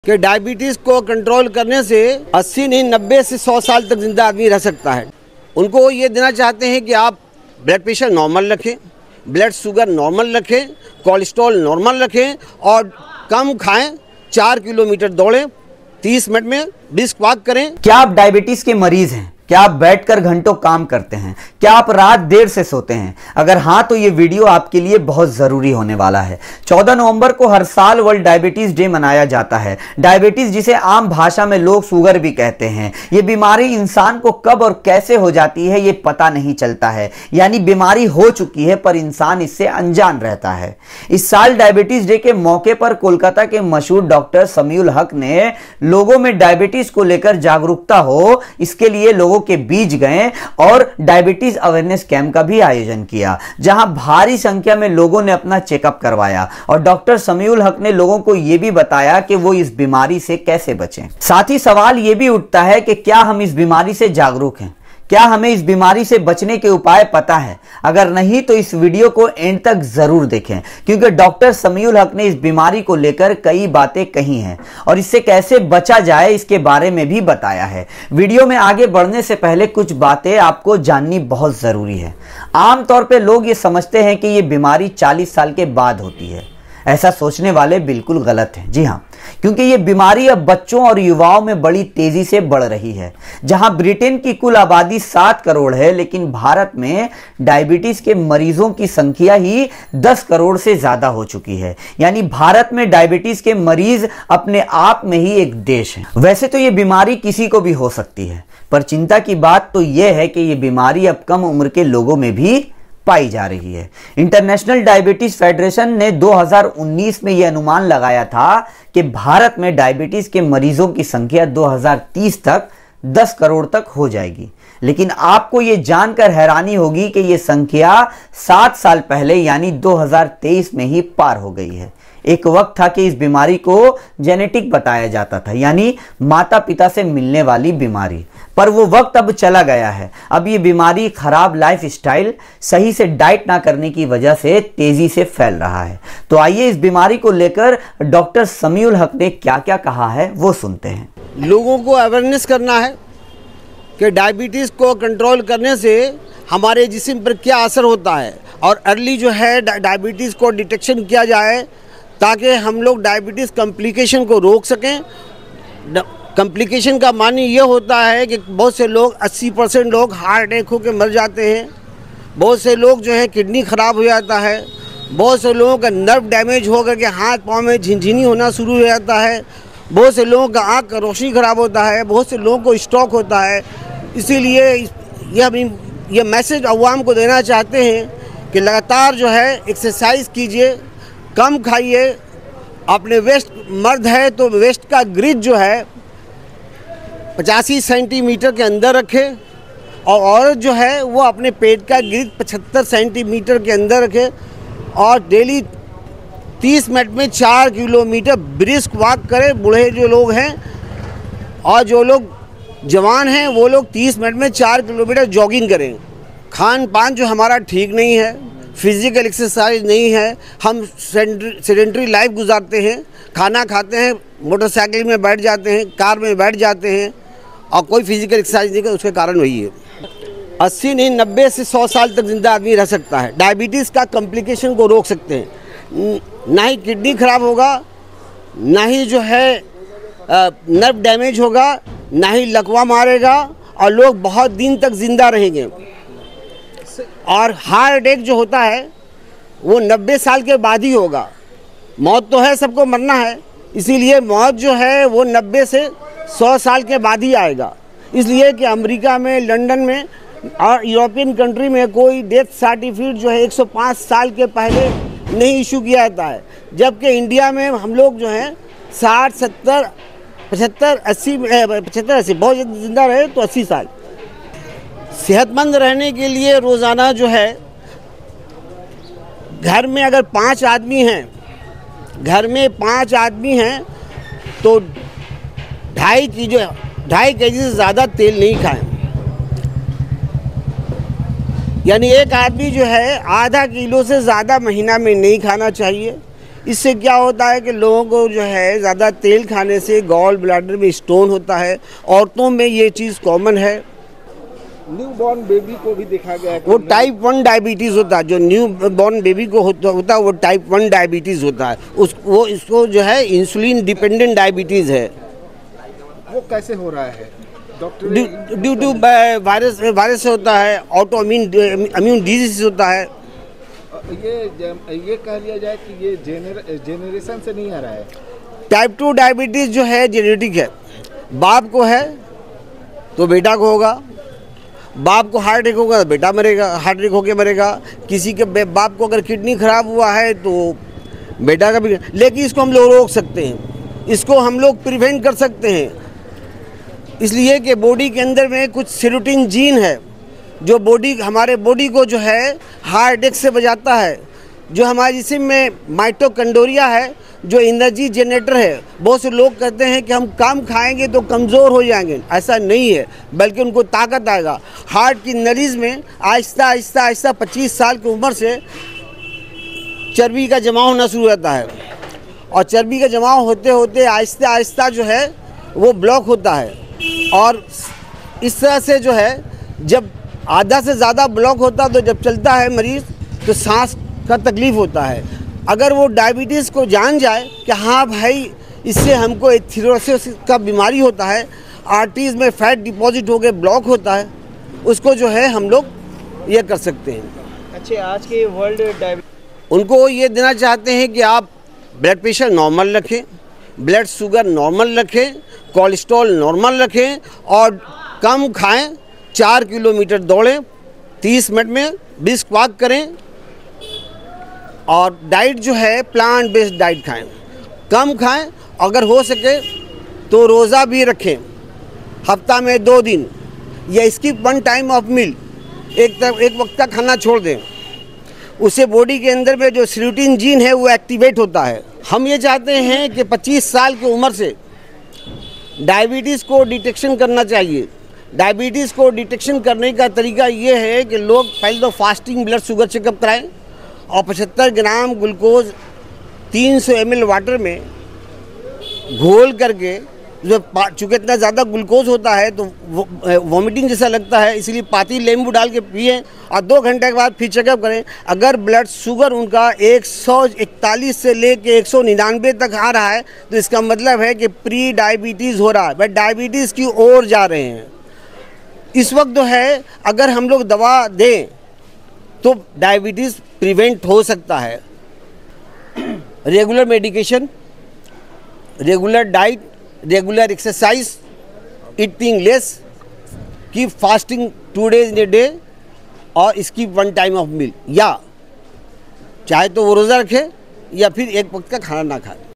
कि डायबिटीज़ को कंट्रोल करने से 80 नहीं 90 से 100 साल तक जिंदा आदमी रह सकता है। उनको ये देना चाहते हैं कि आप ब्लड प्रेशर नॉर्मल रखें, ब्लड शुगर नॉर्मल रखें, कोलेस्ट्रॉल नॉर्मल रखें और कम खाएं, 4 किलोमीटर दौड़ें, 30 मिनट में ब्रिस्क वॉक करें। क्या आप डायबिटीज के मरीज हैं? क्या आप बैठकर घंटों काम करते हैं? क्या आप रात देर से सोते हैं? अगर हाँ तो ये वीडियो आपके लिए बहुत जरूरी होने वाला है। 14 नवंबर को हर साल वर्ल्ड डायबिटीज डे मनाया जाता है। डायबिटीज, जिसे आम भाषा में लोग शुगर भी कहते हैं, ये बीमारी इंसान को कब और कैसे हो जाती है ये पता नहीं चलता है। यानी बीमारी हो चुकी है पर इंसान इससे अनजान रहता है। इस साल डायबिटीज डे के मौके पर कोलकाता के मशहूर डॉक्टर समीउल हक ने लोगों में डायबिटीज को लेकर जागरूकता हो, इसके लिए लोगों के बीच गए और डायबिटीज अवेयरनेस कैंप का भी आयोजन किया, जहां भारी संख्या में लोगों ने अपना चेकअप करवाया और डॉक्टर समीउल हक ने लोगों को यह भी बताया कि वो इस बीमारी से कैसे बचें। साथ ही सवाल यह भी उठता है कि क्या हम इस बीमारी से जागरूक हैं? क्या हमें इस बीमारी से बचने के उपाय पता है? अगर नहीं तो इस वीडियो को एंड तक जरूर देखें, क्योंकि डॉक्टर समीउल हक ने इस बीमारी को लेकर कई बातें कही हैं और इससे कैसे बचा जाए इसके बारे में भी बताया है। वीडियो में आगे बढ़ने से पहले कुछ बातें आपको जाननी बहुत जरूरी है। आमतौर पर लोग ये समझते हैं कि ये बीमारी 40 साल के बाद होती है। ऐसा सोचने वाले बिल्कुल गलत हैं। जी हाँ, क्योंकि ये बीमारी अब बच्चों और युवाओं में बड़ी तेजी से बढ़ रही है। जहां ब्रिटेन की कुल आबादी 7 करोड़ है, लेकिन भारत में डायबिटीज के मरीजों की संख्या ही 10 करोड़ से ज्यादा हो चुकी है। यानी भारत में डायबिटीज के मरीज अपने आप में ही एक देश है। वैसे तो ये बीमारी किसी को भी हो सकती है, पर चिंता की बात तो यह है कि ये बीमारी अब कम उम्र के लोगों में भी पाई जा रही है। इंटरनेशनल डायबिटीज फेडरेशन ने 2019 में यह अनुमान लगाया था कि भारत में डायबिटीज के मरीजों की संख्या 2030 तक 10 करोड़ तक हो जाएगी। लेकिन आपको यह जानकर हैरानी होगी कि यह संख्या 7 साल पहले यानी 2023 में ही पार हो गई है। एक वक्त था कि इस बीमारी को जेनेटिक बताया जाता था, यानी माता पिता से मिलने वाली बीमारी, पर वो वक्त अब चला गया है। अब ये बीमारी खराब लाइफस्टाइल, सही से डाइट ना करने की वजह से तेजी से फैल रहा है। तो आइए इस बीमारी को लेकर डॉक्टर समीउल हक ने क्या क्या कहा है वो सुनते हैं। लोगों को अवेयरनेस करना है कि डायबिटीज़ को कंट्रोल करने से हमारे जिस्म पर क्या असर होता है और अर्ली जो है डायबिटीज़ को डिटेक्शन किया जाए, ताकि हम लोग डायबिटीज़ कॉम्प्लिकेशन को रोक सकें। कॉम्प्लिकेशन का मानी ये होता है कि बहुत से लोग 80% लोग हार्ट अटैक होकर मर जाते हैं, बहुत से लोग जो है किडनी ख़राब हो जाता है, बहुत से लोगों का नर्व डैमेज हो करके हाथ पाँव में झिनझिनी होना शुरू हो जाता है, बहुत से लोगों का आँख का रोशनी ख़राब होता है, बहुत से लोगों को स्ट्रोक होता है। इसीलिए ये मैसेज अवाम को देना चाहते हैं कि लगातार जो है एक्सरसाइज कीजिए, कम खाइए। अपने वेस्ट मर्द है तो वेस्ट का ग्रिज जो है 85 सेंटीमीटर के अंदर रखें और औरत जो है वो अपने पेट का ग्रिज 75 सेंटीमीटर के अंदर रखे और डेली 30 मिनट में 4 किलोमीटर ब्रिस्क वॉक करें। बूढ़े जो लोग हैं और जो लोग जवान हैं वो लोग 30 मिनट में 4 किलोमीटर जॉगिंग करें। खान पान जो हमारा ठीक नहीं है, फिजिकल एक्सरसाइज नहीं है, हम सेडेंटरी लाइफ गुजारते हैं, खाना खाते हैं, मोटरसाइकिल में बैठ जाते हैं, कार में बैठ जाते हैं और कोई फिजिकल एक्सरसाइज नहीं करते, उसके कारण वही है। 80 नहीं 90 से 100 साल तक जिंदा आदमी रह सकता है। डायबिटीज़ का कॉम्प्लिकेशन को रोक सकते हैं। ना ही किडनी खराब होगा, ना ही जो है नर्व डैमेज होगा, ना ही लकवा मारेगा और लोग बहुत दिन तक जिंदा रहेंगे। और हार्ट अटैक जो होता है वो 90 साल के बाद ही होगा। मौत तो है, सबको मरना है, इसीलिए मौत जो है वो 90 से 100 साल के बाद ही आएगा। इसलिए कि अमेरिका में, लंदन में और यूरोपियन कंट्री में कोई डेथ सर्टिफिकेट जो है 105 साल के पहले नहीं इशू किया जाता है, जबकि इंडिया में हम लोग जो हैं 60, 70, 75, 80 बहुत ज़िंदा रहे तो 80 साल। सेहतमंद रहने के लिए रोज़ाना जो है घर में अगर 5 आदमी हैं, घर में 5 आदमी हैं तो 2.5 केजी से ज़्यादा तेल नहीं खाएं। यानी एक आदमी जो है आधा किलो से ज़्यादा महीना में नहीं खाना चाहिए। इससे क्या होता है कि लोगों को जो है ज़्यादा तेल खाने से गॉल ब्लैडर में स्टोन होता है। औरतों में ये चीज़ कॉमन है। न्यू बॉर्न बेबी को भी देखा गया है वो टाइप 1 डायबिटीज़ होता है। जो न्यू बॉर्न बेबी को होता है वो टाइप 1 डायबिटीज़ होता है। वो इसको जो है इंसुलिन डिपेंडेंट डायबिटीज़ है। वो कैसे हो रहा है डॉक्टर? ड्यू टू वायरस से होता है, ऑटो इम्यून डिजीज होता है। ये कह लिया जाए कि ये जेनरेशन से नहीं आ रहा है। टाइप 2 डायबिटीज़ जो है जेनेटिक है। बाप को है तो बेटा को होगा, बाप को हार्ट अटैक होगा तो बेटा मरेगा, हार्ट अटैक होकर मरेगा। किसी के बाप को अगर किडनी खराब हुआ है तो बेटा का भी। लेकिन इसको हम लोग रोक सकते हैं, इसको हम लोग प्रिवेंट कर सकते हैं, इसलिए कि बॉडी के अंदर में कुछ सेरोटिन जीन है जो हमारे बॉडी को जो है हार्ट अटैक से बचाता है। जो हमारे जिस्म में माइटोकॉन्ड्रिया है जो एनर्जी जनरेटर है। बहुत से लोग कहते हैं कि हम कम खाएंगे तो कमज़ोर हो जाएंगे, ऐसा नहीं है, बल्कि उनको ताकत आएगा। हार्ट की नलीज में आहिस्ता आहिस्ता आहिस्ता 25 साल की उम्र से चर्बी का जमाव होना शुरू होता है, और चर्बी का जमाव होते होते आहिस्ता आहिस्ता जो है वो ब्लॉक होता है। और इस तरह से जो है जब आधा से ज़्यादा ब्लॉक होता है तो जब चलता है मरीज़ तो सांस का तकलीफ़ होता है। अगर वो डायबिटीज़ को जान जाए कि हाँ भाई इससे हमको एथेरोसिस का बीमारी होता है, आर्टरीज में फैट डिपॉजिट हो गए ब्लॉक होता है, उसको जो है हम लोग ये कर सकते हैं। अच्छा, आज के वर्ल्ड डायबिटीज उनको ये देना चाहते हैं कि आप ब्लड प्रेशर नॉर्मल रखें, ब्लड शुगर नॉर्मल रखें, कोलेस्ट्रॉल नॉर्मल रखें और कम खाएं, 4 किलोमीटर दौड़ें, 30 मिनट में 20 वॉक करें, और डाइट जो है प्लांट बेस्ड डाइट खाएं, कम खाएं, अगर हो सके तो रोज़ा भी रखें, हफ्ता में 2 दिन, या स्किप 1 टाइम ऑफ मील, एक वक्त का खाना छोड़ दें। उससे बॉडी के अंदर में जो सेरोटिन जीन है वो एक्टिवेट होता है। हम ये चाहते हैं कि 25 साल की उम्र से डायबिटीज़ को डिटेक्शन करना चाहिए। डायबिटीज़ को डिटेक्शन करने का तरीका ये है कि लोग पहले तो फास्टिंग ब्लड शुगर चेकअप कराएं, और 75 ग्राम ग्लूकोज 300 ml वाटर में घोल करके, जो चूँकि इतना ज़्यादा ग्लूकोज होता है तो वॉमिटिंग जैसा लगता है, इसलिए पाती नींबू डाल के पिएं, और 2 घंटे के बाद फिर चेकअप करें। अगर ब्लड शुगर उनका 141 से लेके 199 तक आ रहा है तो इसका मतलब है कि प्री डायबिटीज़ हो रहा है, वह डायबिटीज़ की ओर जा रहे हैं। इस वक्त जो है अगर हम लोग दवा दें तो डायबिटीज़ प्रिवेंट हो सकता है। Regular medication, regular diet, regular exercise, eating less, keep fasting 2 days in a day और स्किप 1 टाइम ऑफ मील, या चाहे तो वो रोज़ा रखे या फिर एक वक्त का खाना ना खाए।